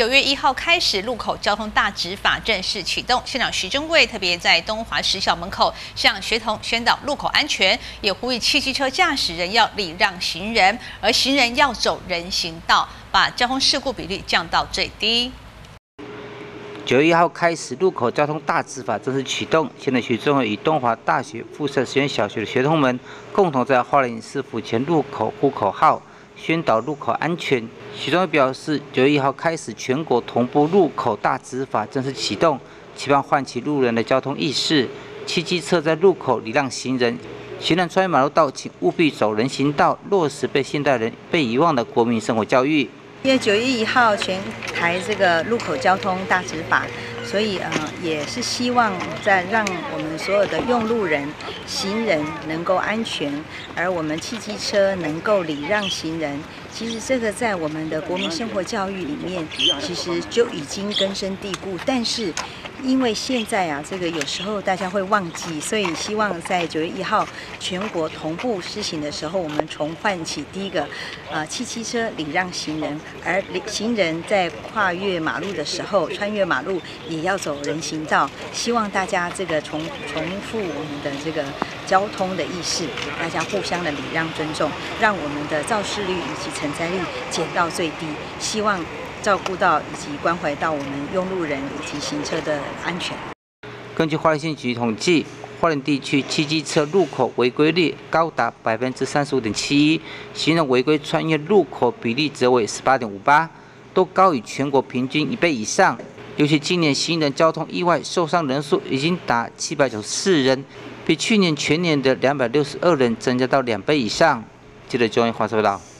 9月1号开始，路口交通大执法正式启动。县长徐榛贵特别在东华实小门口向学童宣导路口安全，也呼吁汽机车驾驶人要礼让行人，而行人要走人行道，把交通事故比率降到最低。 9月1号开始，路口交通大执法正式启动。县长徐榛贵与东华大学附设实验小学的学童们共同在花莲市府前路口呼口号，宣导路口安全。徐榛贵表示，9月1号开始，全国同步路口大执法正式启动，期望唤起路人的交通意识。汽机车在路口礼让行人，行人穿越马路道，请务必走人行道，落实被现代人被遗忘的国民生活教育。 因为9月1号全台这个路口交通大执法，所以也是希望在让我们所有的用路人、行人能够安全，而我们汽机车能够礼让行人。其实这个在我们的国民生活教育里面，其实就已经根深蒂固。但是因为现在这个有时候大家会忘记，所以希望在9月1号全国同步施行的时候，我们重唤起第一个，汽机车礼让行人，而行人在跨越马路的时候，穿越马路也要走人行道。希望大家这个重复我们的这个交通的意识，大家互相的礼让尊重，让我们的肇事率以及承载率减到最低。希望照顾到以及关怀到我们用路人以及行车的安全。 根据花莲县局统计，花莲地区汽机车路口违规率高达35.71%，行人违规穿越路口比例则为18.58%，都高于全国平均1倍以上。尤其今年行人交通意外受伤人数已经达794人，比去年全年的262人增加到2倍以上。记者钟彦华报道。